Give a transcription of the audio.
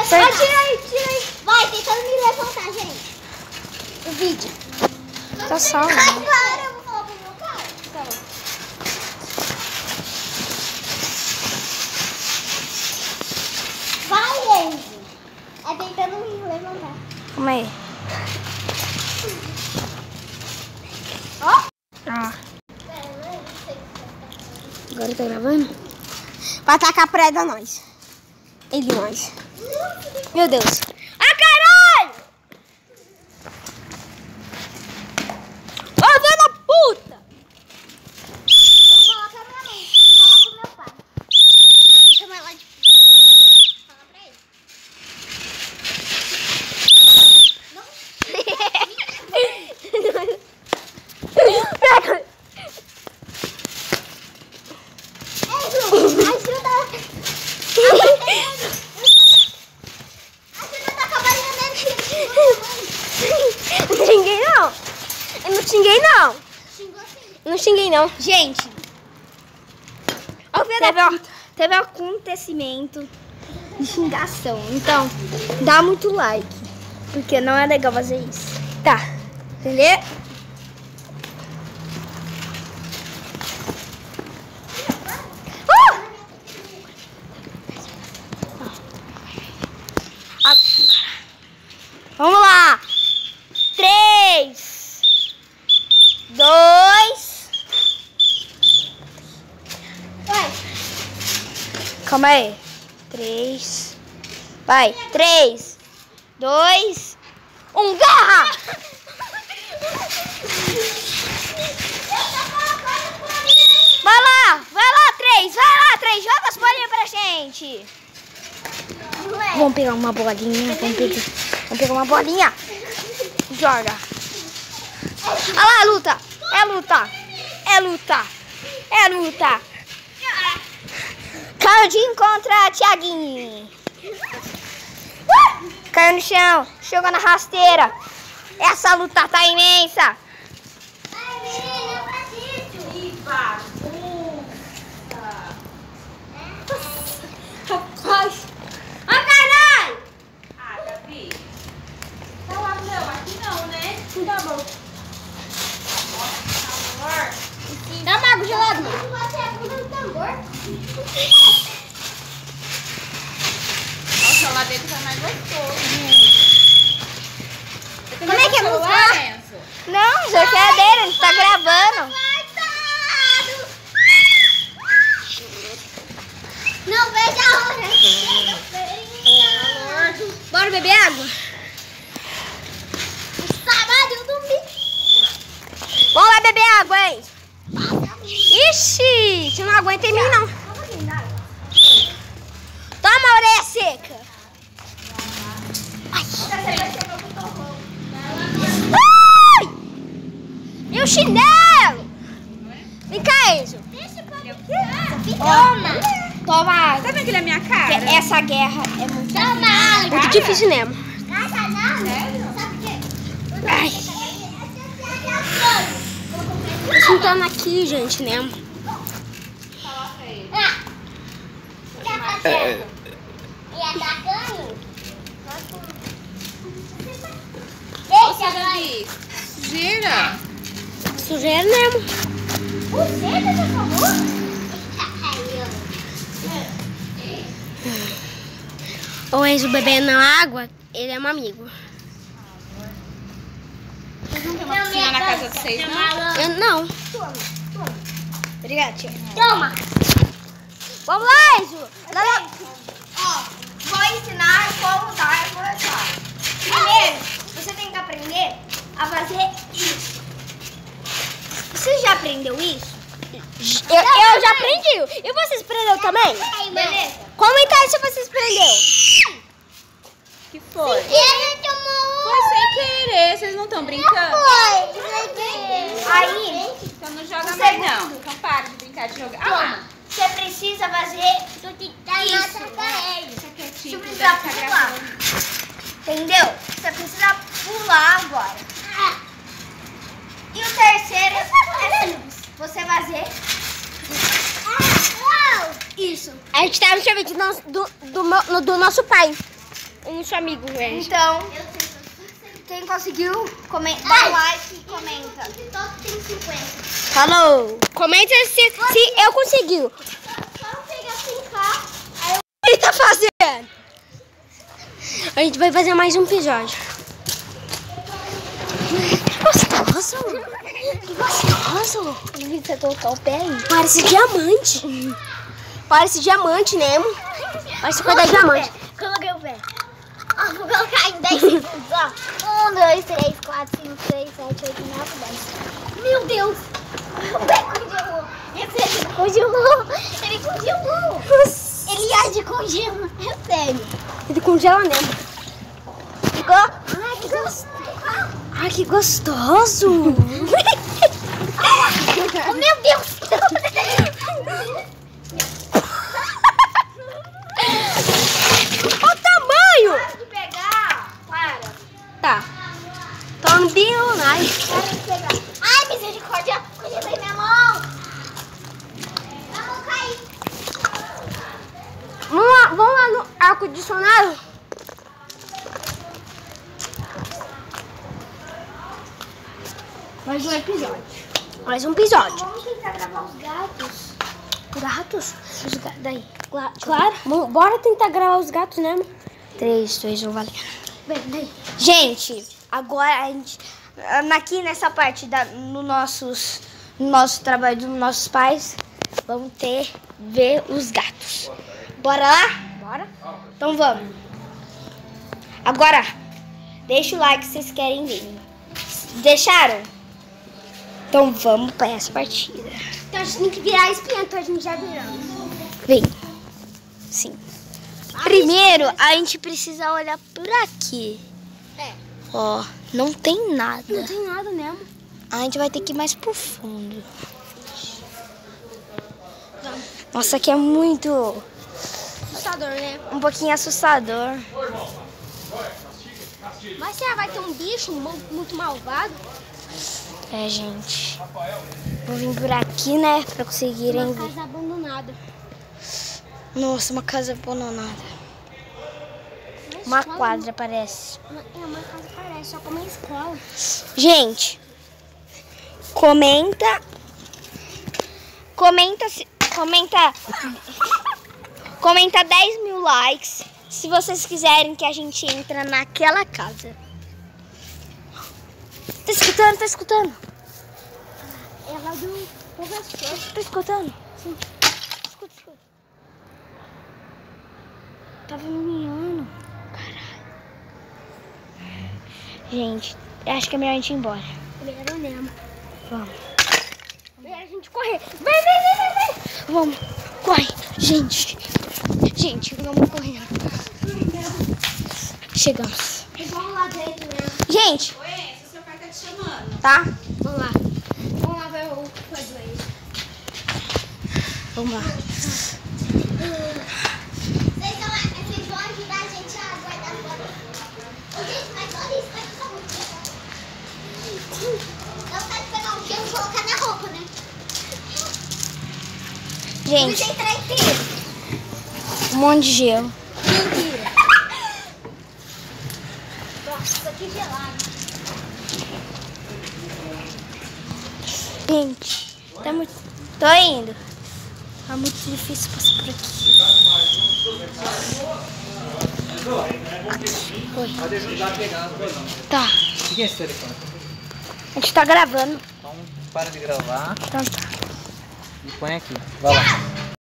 Vai, tira aí. Vai, tentando me levantar, gente. O vídeo. Tá salvo. Agora eu vou falar pro meu pai. Tá bom. Vai, Enzo. É tentando me levantar. Calma aí. Ó. Ah. Agora tá gravando? Vai tacar preda a nós. Ele nós. Meu Deus. Ah, caralho! Ô, filho da puta! Eu vou falar pra minha mãe. Falar pro meu pai. Vou chamar ela de... Fala pra ele. Não. Pega. Ajuda! Ajuda, tá acabando dentro. Não xinguei, não. Eu não xinguei, não. Xingou assim. Não xinguei, não. Gente. Teve um acontecimento de xingação. Então, dá muito like. Porque não é legal fazer isso. Tá. Entendeu? Vamos lá. 3, 2. Vai. Calma aí. 3. Vai. 3, 2, 1. Guerra! Vai lá, 3. Vai lá, 3. Joga as bolinhas pra gente. Vamos pegar uma bolinha. Vamos pegar uma bolinha. Joga. Olha lá, é luta. É luta. É luta. É luta. Claudinho contra Thiaguinho. Caiu no chão. Chegou na rasteira. Essa luta tá imensa. Rapaz. Ah, caralho! Ah, Gabi. Tá lá, não, aqui não, né? Tá bom. Amor. Dá uma água gelada, mano. Você é do tambor. Nossa, lá dentro tá mais gostoso. Como é que é música? Lourenço? Não, isso aqui é dele. A gente tá gravando. Não veja a hora. Bora beber água? Sábado e domingo. Vamos lá beber água, hein? Ixi, você não aguenta em mim, não. Toma a orelha seca. Ai! Meu chinelo! Vem cá, Enzo. Toma. Toma água. Tá vendo que ele é minha cara? Essa guerra é muito Toma. muito difícil mesmo. Casa não. Sério? Sabe por quê? Ai. Tô sentando aqui, gente, né? Coloca ele. O que tá fazendo? Ia dar ganho? Nossa, Gabi. Gira. Sujeira mesmo. Você falou? O Enzo bebendo água, ele é um amigo. Vocês não tem uma piscina na casa de vocês, não? Eu não. Toma. Obrigada, tia. Toma. Vamos lá, Enzo. Ó, vou ensinar como dar coletar. Primeiro, você tem que aprender a fazer isso. Você já aprendeu isso? Eu já aprendi. E vocês aprenderam também? Beleza? Comenta aí se vocês aprenderam. Que foi? Ele tomou Foi sem querer, vocês não estão brincando? Aí, Então não joga mais não. Então para de brincar de jogar. Ah lá. você precisa fazer isso. Fica quietinho, Você que precisa deve tá pular. gravando. Entendeu? Você precisa pular agora. E o terceiro é simples. Você fazer isso. A gente tá no sorvete do nosso pai. um seu amigo, gente. Então, Quem conseguiu, comenta, Ai. dá um like e comenta. TikTok tem 50. Falou! Comenta se eu consegui. Só pegar 5K. Aí eu... O que ele tá fazendo? A gente vai fazer mais um episódio. Que gostoso! Que gostoso! Você colocou o pé aí? Parece diamante. Parece diamante, Nemo. Parece coisa de diamante. Coloquei o pé. Ó, vou colocar em 10 segundos, ó. 1, 2, 3, 4, 5, 6, 7, 8, 9, 10. Meu Deus! O pé congelou. Ele congelou. Ele congelou. Ele age congela. É sério. Ele congela mesmo. Ficou? Ai, que gostoso. Ai, que gostoso! Oh, meu Deus! Olha o tamanho! Para de pegar! Para! Tá. Tombinho, Para de pegar! Ai, misericórdia! Congelei minha mão! Minha mão caiu! Vamos lá no ar-condicionado? Mais um episódio. Mais um episódio. Vamos tentar gravar os gatos. Gatos? Os gatos. Daí. Claro. Bora tentar gravar os gatos, né? 3, 2, 1, valeu. Daí. Gente, agora a gente. Aqui nessa parte no nosso trabalho dos nossos pais, vamos ver os gatos. Bora lá? Bora. Então vamos. Agora, deixa o like se vocês querem ver. Deixaram? Então vamos para essa partida. Então a gente tem que virar espinha, então a gente já viramos. Vem. Sim. Primeiro, a gente precisa olhar por aqui. É. Ó, não tem nada. Não tem nada mesmo. A gente vai ter que ir mais pro fundo. Nossa, aqui é muito... Assustador, né? um pouquinho assustador. Mas será que vai ter um bicho muito malvado? É, gente. Vou vir por aqui, né? Pra conseguirem Uma ver. casa abandonada. Nossa, uma casa abandonada. Mas Uma escola quadra, parece. não- uma casa parece, só como uma escola. Gente, comenta. Comenta 10 mil likes se vocês quiserem que a gente entre naquela casa. Tá escutando? Tá escutando? Ela do professor. Tá escutando? Sim. Escuta, escuta. Tava miando. Caralho. Gente, eu acho que é melhor a gente ir embora. Melhor mesmo. Vamos. Melhor a gente correr. Vem. Vamos. Corre. Gente, vamos correndo. Chegamos. Vamos lá dentro mesmo. Gente, Oi, seu pai tá te chamando. tá? Vamos lá. Vamos lá ver o pai doente. Vamos lá. Vocês vão ajudar a gente a guardar as bolas. Gente, mas olha isso, vai ficar muito legal. Dá vontade de pegar um gelo e colocar na roupa, né? Gente, Você entrar inteiro. um monte de gelo. Mentira. Nossa, que gelado. Gente, tá muito... Tô indo. Tá muito difícil passar por aqui. Pode ajudar a pegar as coisas. Tá, O que é esse telefone? a gente tá gravando. Então, para de gravar Então tá. e põe aqui. Vai lá.